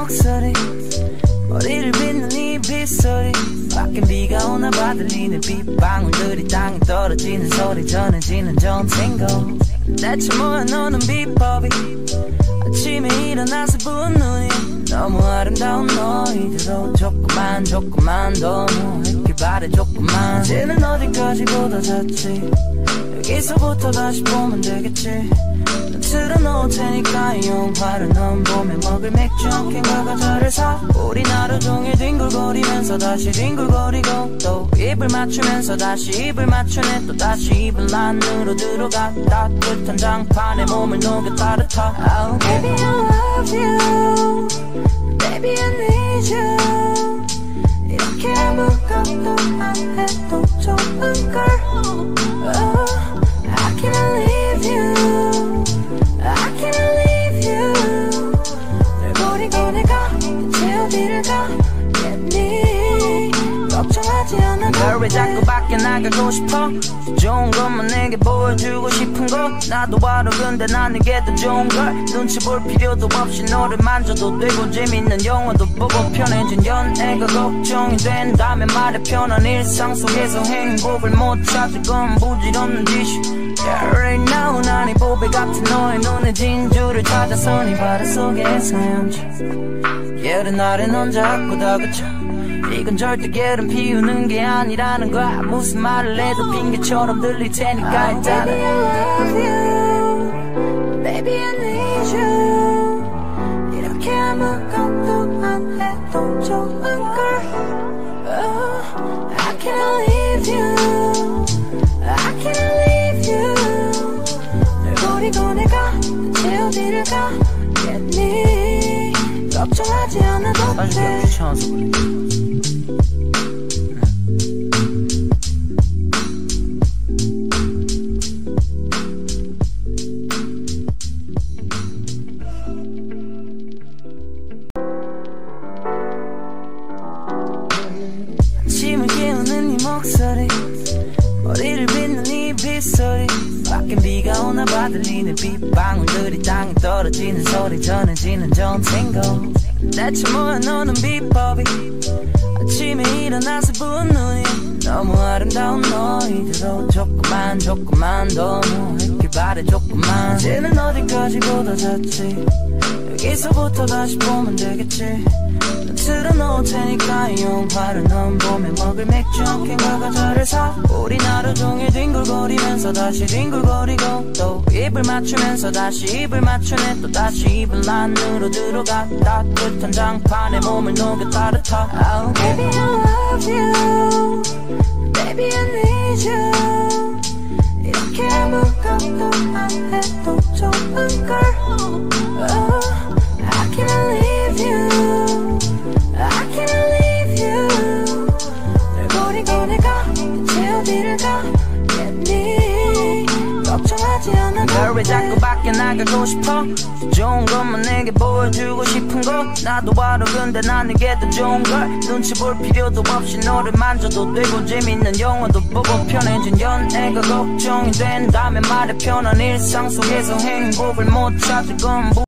목소리 머리를 빗는 이 빗소리 밖엔 비가 오나 봐 들리는 빗방울들이 땅에 떨어지는 소리 전해지는 전생고 대체 뭐야 너는 비법이 아침에 일어나서 부은 눈이 너무 아름다운 너희들로 조금만 더 모으길 바래 조금만 이제는 어디까지보다 잤지 여기서부터 다시 보면 되겠지 난 틀어놓을 테니까 이 영화를 넌 봄에 먹을 맥주 한 캔과 과자를 사 우린 하루 종일 뒹굴거리면서 다시 뒹굴거리고 또 입을 맞추면서 다시 입을 맞추네 또 다시 입을 안으로 들어가 따뜻한 장판에 몸을 녹여 따뜻하 oh, Baby I love you Baby I need you 이렇게 아무것도 안 해도 좋은걸 oh, I can't leave you I can't leave you 널 버리고 내가 대체 어디를 가겠니 걱정하지 않아도 널 왜 자꾸 밖에 나가고 싶어 좋은 것만 내게 보여주고 싶은 거 나도 알아 근데 난 이게 더 좋은 걸 눈치 볼 필요도 없이 너를 만져도 되고 재밌는 영화도 보고 편해진 연애가 걱정이 된다면 말해 편한 일상 속에서 행복을 못 찾을 건 부질없는 짓이 Yeah, right now 난 이 보배 같은 너의 눈에 진주를 찾아서 네 바다 속에 헤엄쳐 예른 날에 넌 자꾸 다그쳐 이건 절대 게으름 피우는 게 아니라는 거야 무슨 말을 해도 핑계처럼 들릴 테니까 일단은 Baby I love you Baby I need you 이렇게 아무것도 안 해도 좋은걸 oh, I can't leave you I can't leave you 널 버리고 내가 대체 어디를 가겠니 걱정하지 않아도 돼 귀찮아서 그래 아침을 깨우는 이 목소리 머리를 빗는 이 빗소리 밖엔 비가 오나 봐 들리는 빗방울들이 땅에 떨어지는 소리 전해지는 전생고 대체 뭐야 너는 비법이 아침에 일어나서 부은 눈이 너무 아름다운 너희들로 조금만 더 모으길 바래 조금만 이제는 어디까지보다 잤지 여기서부터 다시 보면 되겠지 난 틀어놓을 테니까 이 영화를 넌 봄에 먹을 맥주 한 캔과 과자를 사 우린 하루 종일 뒹굴거리면서 다시 뒹굴거리고 또 입을 맞추면서 다시 입을 맞추네 또 다시 입을 안으로 들어가 따뜻한 장판에 몸을 녹여 따뜻하 oh, Baby I love you Baby I need you 이렇게 아무것도 안 해도 좋은걸 oh, I can't leave you I can't leave you 널 버리고 내가 대체 어디를 가겠니 걱정하지 않아도 널 왜 자꾸 밖에 나가고 싶어 좋은 것만 내게 보여주고 싶은 거 나도 알아 근데 난 이게 더 좋은 걸 눈치 볼 필요도 없이 너를 만져도 되고 재밌는 영화도 보고 편해진 연애가 걱정이 된다면 말해 편한 일상 속에서 행복을 못 찾을 건